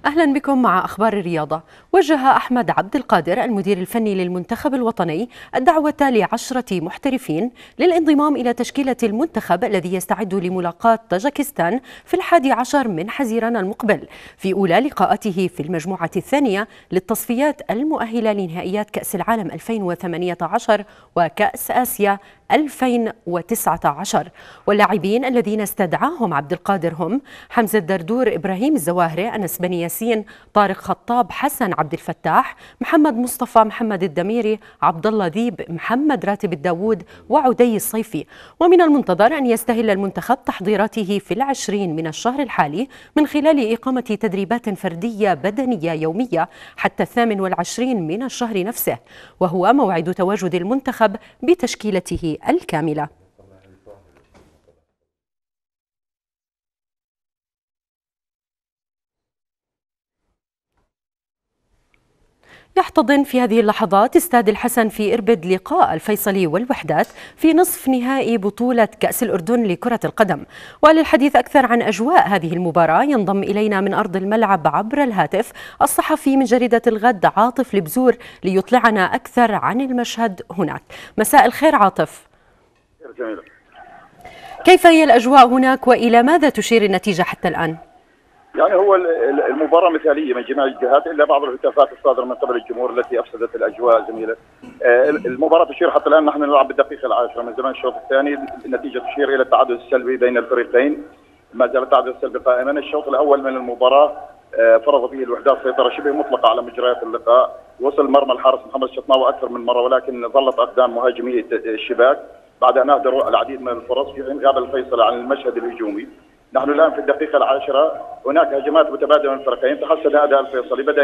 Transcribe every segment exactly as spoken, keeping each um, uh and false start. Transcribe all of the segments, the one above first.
أهلا بكم مع أخبار الرياضة. وجه أحمد عبد القادر المدير الفني للمنتخب الوطني الدعوة لعشرة محترفين للانضمام إلى تشكيلة المنتخب الذي يستعد لملاقاة طاجكستان في الحادي عشر من حزيران المقبل في أولى لقاءاته في المجموعة الثانية للتصفيات المؤهلة لنهائيات كأس العالم ألفين وثمانية عشر وكأس آسيا ألفين وتسعة عشر. واللاعبين الذين استدعاهم عبد القادر هم حمزة دردور، إبراهيم الزواهري، أنس بن ياسين، طارق خطاب، حسن عبد الفتاح، محمد مصطفى، محمد الدميري، عبد الله ذيب، محمد راتب الداوود، وعدي الصيفي. ومن المنتظر أن يستهل المنتخب تحضيراته في العشرين من الشهر الحالي من خلال إقامة تدريبات فردية بدنية يومية حتى الثامن والعشرين من الشهر نفسه، وهو موعد تواجد المنتخب بتشكيلته الكاملة. يحتضن في هذه اللحظات استاد الحسن في إربد لقاء الفيصلي والوحدات في نصف نهائي بطولة كأس الأردن لكرة القدم. وللحديث أكثر عن أجواء هذه المباراة ينضم إلينا من أرض الملعب عبر الهاتف الصحفي من جريدة الغد عاطف البزور ليطلعنا أكثر عن المشهد هناك. مساء الخير عاطف. جميل. كيف هي الأجواء هناك وإلى ماذا تشير النتيجة حتى الآن؟ يعني هو المباراة مثالية من جميع الجهات إلا بعض الهتافات الصادرة من قبل الجمهور التي أفسدت الأجواء زميلة. المباراة تشير حتى الآن نحن نلعب بالدقيقة العاشرة من زمن الشوط الثاني، النتيجة تشير إلى التعادل السلبي بين الفريقين، ما زال التعادل السلبي قائما. الشوط الأول من المباراة فرض فيه الوحدات سيطرة شبه مطلقة على مجريات اللقاء، وصل مرمى الحارس محمد الشطناوي أكثر من مرة ولكن ظلت أقدام مهاجمي الشباك بعد أن أهدروا العديد من الفرص، في حين غاب الفيصل عن المشهد الهجومي. نحن الآن في الدقيقة العاشرة، هناك هجمات متبادلة من الفريقين، تحسن أداء الفيصلي، بدأ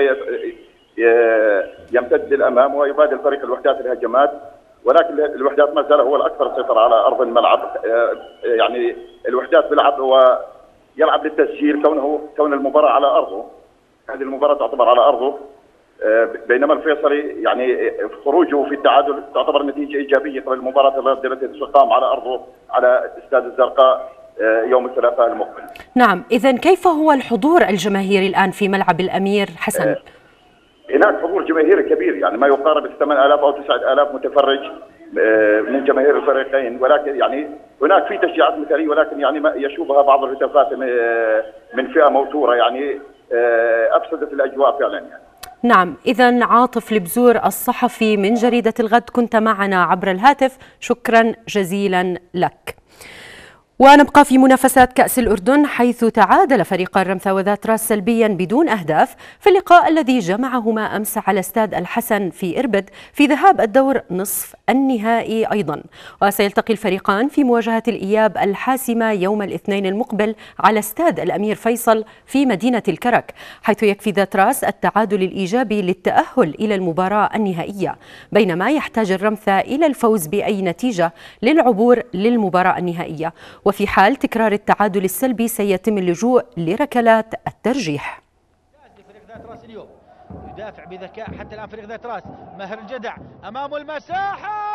يمتد للأمام ويبادل فريق الوحدات الهجمات، ولكن الوحدات ما زال هو الأكثر سيطرة على أرض الملعب. يعني الوحدات بيلعب هو يلعب للتسجيل كونه كون المباراة على أرضه، هذه المباراة تعتبر على أرضه، بينما الفيصلي يعني خروجه في التعادل تعتبر نتيجة إيجابية قبل المباراة التي تقام على أرضه على استاد الزرقاء يوم الثلاثاء المقبل. نعم، إذن كيف هو الحضور الجماهيري الآن في ملعب الأمير حسن؟ هناك حضور جماهيري كبير، يعني ما يقارب ثمان آلاف أو تسعة آلاف متفرج من جماهير الفريقين، ولكن يعني هناك في تشجيعات مثالية، ولكن يعني ما يشوبها بعض الهتافات من فئة موتورة يعني أفسدت الأجواء فعلا يعني. نعم، إذن عاطف البزور الصحفي من جريدة الغد كنت معنا عبر الهاتف، شكرا جزيلا لك. ونبقى في منافسات كأس الأردن، حيث تعادل فريق الرمثا وذات راس سلبيا بدون أهداف في اللقاء الذي جمعهما أمس على استاد الحسن في إربد في ذهاب الدور نصف النهائي أيضا. وسيلتقي الفريقان في مواجهة الإياب الحاسمة يوم الاثنين المقبل على استاد الأمير فيصل في مدينة الكرك، حيث يكفي ذات راس التعادل الإيجابي للتأهل إلى المباراة النهائية، بينما يحتاج الرمثا إلى الفوز بأي نتيجة للعبور للمباراة النهائية. وفي حال تكرار التعادل السلبي سيتم اللجوء لركلات الترجيح. فريق ذات راس اليوم يدافع بذكاء حتى الآن، فريق ذات راس ماهر الجدع أمامه المساحة،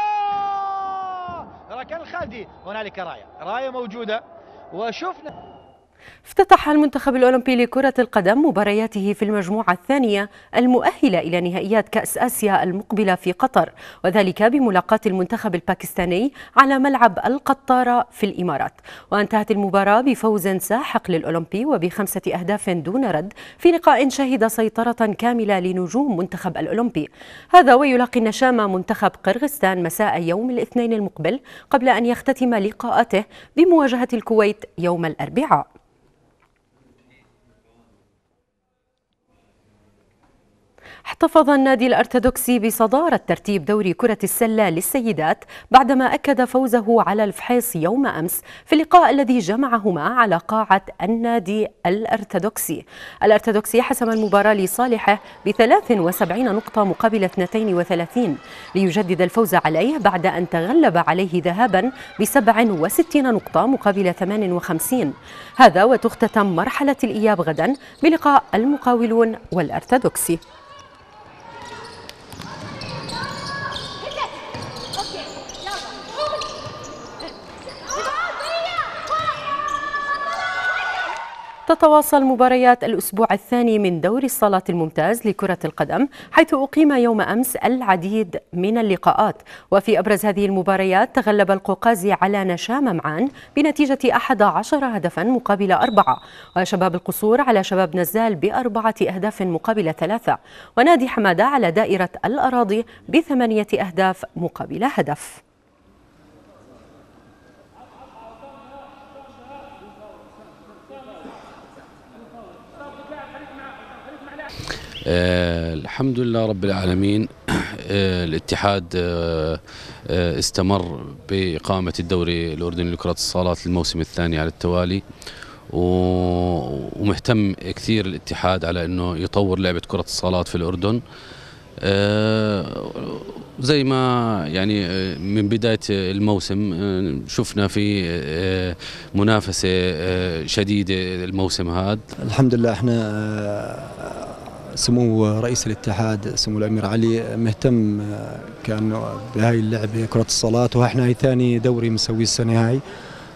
ركان الخالدي، هنالك راية راية موجودة. وشفنا افتتح المنتخب الأولمبي لكرة القدم مبارياته في المجموعة الثانية المؤهلة إلى نهائيات كأس آسيا المقبلة في قطر، وذلك بملاقاة المنتخب الباكستاني على ملعب القطارة في الإمارات. وانتهت المباراة بفوز ساحق للأولمبي وبخمسة أهداف دون رد في لقاء شهد سيطرة كاملة لنجوم منتخب الأولمبي. هذا ويلاقي النشامة منتخب قرغستان مساء يوم الاثنين المقبل قبل أن يختتم لقاءاته بمواجهة الكويت يوم الأربعاء. احتفظ النادي الأرثوذكسي بصدارة ترتيب دوري كرة السلة للسيدات بعدما أكد فوزه على الفحيص يوم أمس في اللقاء الذي جمعهما على قاعة النادي الأرثوذكسي. الأرثوذكسي حسم المباراة لصالحه بثلاث وسبعين نقطة مقابل اثنتين وثلاثين ليجدد الفوز عليه بعد أن تغلب عليه ذهابا بسبع وستين نقطة مقابل ثمان وخمسين. هذا وتختتم مرحلة الإياب غدا بلقاء المقاولون والأرثوذكسي. تتواصل مباريات الأسبوع الثاني من دوري الصالات الممتاز لكرة القدم، حيث أقيم يوم أمس العديد من اللقاءات. وفي أبرز هذه المباريات تغلب القوقازي على نشام معان بنتيجة أحد عشر هدفا مقابل أربعة، وشباب القصور على شباب نزال بأربعة أهداف مقابل ثلاثة، ونادي حمادة على دائرة الأراضي بثمانية أهداف مقابل هدف. آه الحمد لله رب العالمين. آه الاتحاد آه آه استمر بإقامة الدوري الأردني لكرة الصالات للموسم الثاني على التوالي، ومهتم كثير الاتحاد على أنه يطور لعبة كرة الصالات في الأردن. آه زي ما يعني من بداية الموسم شفنا في آه منافسة آه شديدة الموسم هذا. الحمد لله احنا سمو رئيس الاتحاد سمو الأمير علي مهتم كأنه بهاي اللعبة كرة الصالات، وإحنا هاي ثاني دوري مسوي السنة هاي.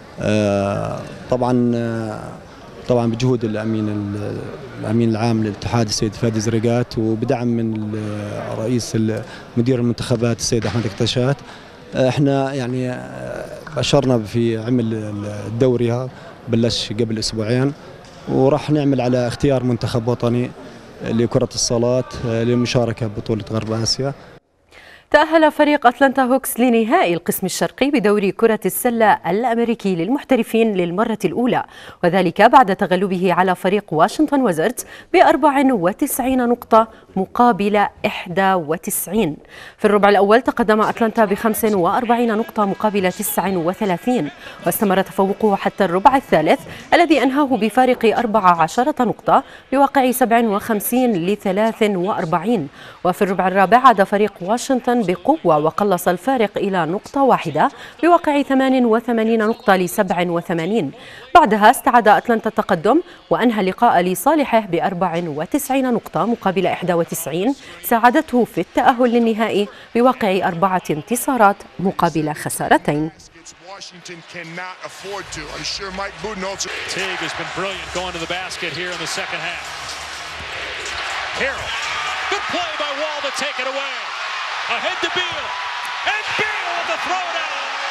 طبعا طبعا بجهود الأمين الأمين العام للاتحاد السيد فادي زرقات، وبدعم من رئيس مدير المنتخبات السيد أحمد اكتشات. احنا يعني أشرنا في عمل الدوري، بلش قبل أسبوعين، وراح نعمل على اختيار منتخب وطني لكرة الصالات للمشاركة ببطولة غرب آسيا. تأهل فريق أتلانتا هوكس لنهائي القسم الشرقي بدوري كرة السلة الأمريكي للمحترفين للمرة الأولى، وذلك بعد تغلبه على فريق واشنطن ويزردز بأربع وتسعين نقطة مقابل إحدى وتسعين. في الربع الأول تقدم أتلانتا بخمس وأربعين نقطة مقابل تسع وثلاثين، واستمر تفوقه حتى الربع الثالث الذي أنهاه بفارق أربع عشرة نقطة بواقع سبع وخمسين لثلاث وأربعين. وفي الربع الرابع عاد فريق واشنطن بقوة وقلص الفارق إلى نقطة واحدة بواقع ثمان وثمانين نقطة لسبع وثمانين. بعدها استعاد أتلانتا التقدم وأنهى اللقاء لصالحه بأربع وتسعين نقطة مقابل إحدى وتسعين، ساعدته في التأهل للنهائي بواقع أربعة انتصارات مقابل خسارتين. Washington cannot afford to. I'm sure Mike Budenholzer. Teague has been brilliant going to the basket here in the second half. Carroll, good play by Wall to take it away. Ahead to Beal, and Beal with the throwdown.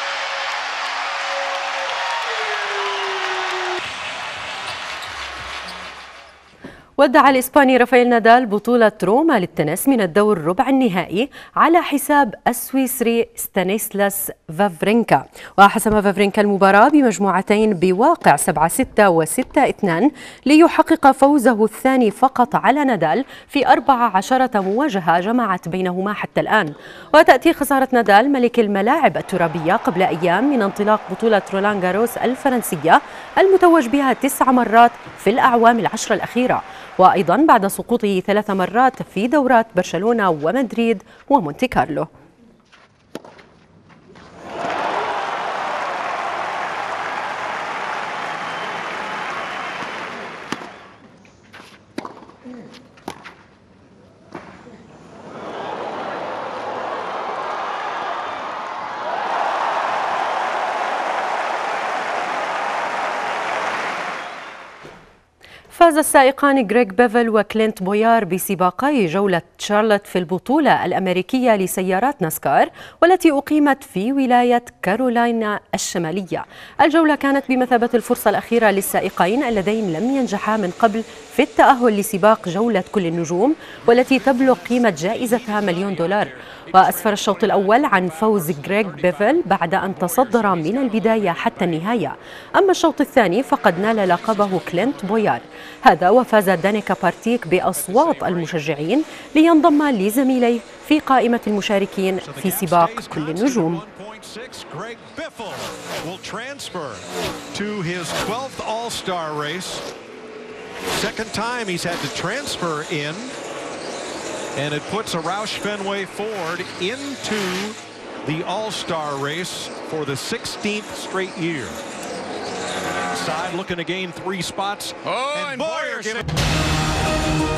ودع الإسباني رافائيل نادال بطولة روما للتنس من الدور ربع النهائي على حساب السويسري ستانيسلاس فافرينكا، وحسم فافرينكا المباراة بمجموعتين بواقع سبعة ستة وستة اثنان ليحقق فوزه الثاني فقط على نادال في أربع عشرة مواجهة جمعت بينهما حتى الآن. وتأتي خسارة نادال ملك الملاعب الترابية قبل أيام من انطلاق بطولة رولان جاروس الفرنسية المتوج بها تسع مرات في الأعوام العشر الأخيرة، وأيضا بعد سقوطه ثلاث مرات في دورات برشلونة ومدريد ومونتي كارلو. فاز السائقان غريغ بيفل وكلينت بويار بسباقي جولة شارلوت في البطولة الأمريكية لسيارات ناسكار والتي أقيمت في ولاية كارولاينا الشمالية. الجولة كانت بمثابة الفرصة الأخيرة للسائقين اللذين لم ينجحا من قبل في التأهل لسباق جولة كل النجوم والتي تبلغ قيمة جائزتها مليون دولار. وأسفر الشوط الأول عن فوز غريغ بيفل بعد أن تصدر من البداية حتى النهاية، أما الشوط الثاني فقد نال لقبه كلينت بويار. هذا وفاز دانيكا بارتيك بأصوات المشجعين لينضم لزميليه في قائمة المشاركين في سباق كل النجوم. And it puts a Roush Fenway Ford into the All-Star race for the sixteenth straight year. Inside looking to gain three spots. Oh, and, and Boyer, Boyer